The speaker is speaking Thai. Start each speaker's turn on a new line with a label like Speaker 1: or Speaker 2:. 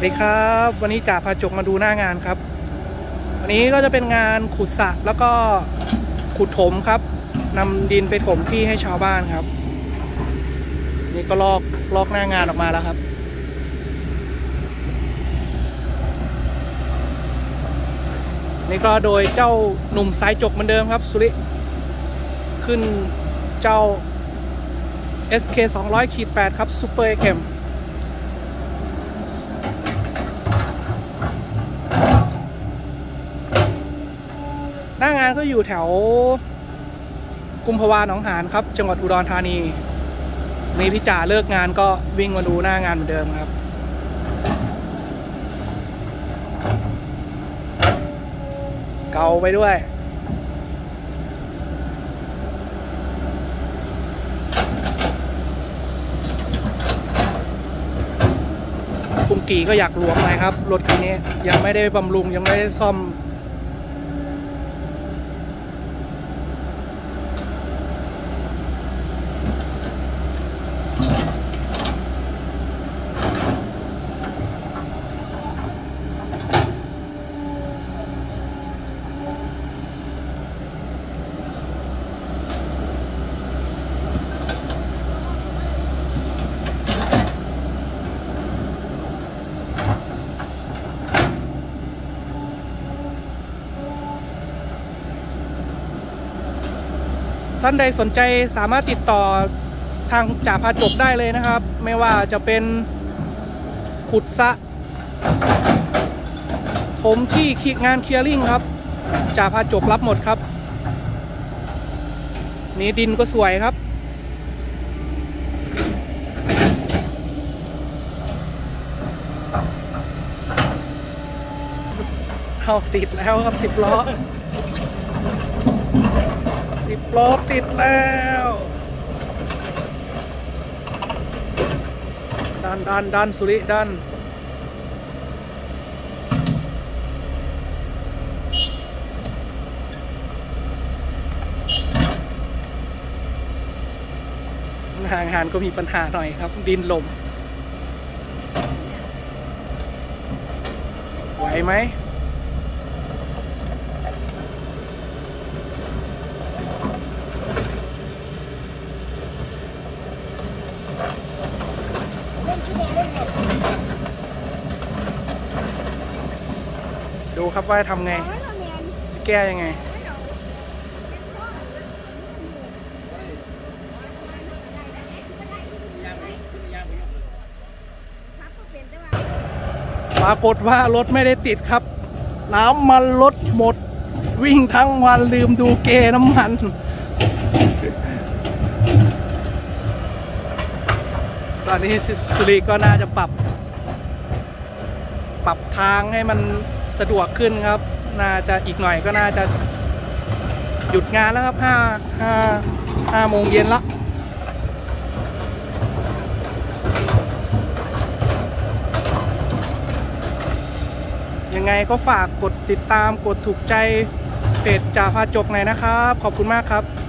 Speaker 1: ดีครับวันนี้จ่าพาจกมาดูหน้างานครับวันนี้ก็จะเป็นงานขุดสระแล้วก็ขุดถมครับนำดินไปถมที่ให้ชาวบ้านครับนี่ก็ลอกหน้างานออกมาแล้วครับนี่ก็โดยเจ้าหนุ่มสายจกเหมือนเดิมครับสุริขึ้นเจ้า SK 200-8ครับซูเปอร์เกมหน้างานก็อยู่แถวกุมภาวาหนองหานครับจังหวัดอุดรธานีมีพี่จ่าเลิกงานก็วิ่งมาดูหน้างานเหมือนเดิมครับเกาไปด้วยคุณกีก็อยากหลวมหน่อยครับรถคันนี้ยังไม่ได้บำรุงยังไม่ได้ซ่อมท่านใดสนใจสามารถติดต่อทางจ่าพาจกได้เลยนะครับไม่ว่าจะเป็นขุดสระถมที่งานเคลียร์ลิ่งครับจ่าพาจกรับหมดครับนี่ดินก็สวยครับเอาติดแล้วครับ10 ล้อติดแล้วดันสุริดันงานก็มีปัญหาหน่อยครับดินลมไหวไหมดูครับว่าทำไงจะแก้ยังไงปรากฏว่ารถไม่ได้ติดครับน้ำมันรถหมดวิ่งทั้งวันลืมดูเกน้ำมันตอนนี้สุริก็น่าจะปรับทางให้มันสะดวกขึ้นครับน่าจะอีกหน่อยก็น่าจะหยุดงานแล้วครับ5 โมงเย็นละยังไงก็ฝากกดติดตามกดถูกใจเพจจ่าพาจกหน่อยนะครับขอบคุณมากครับ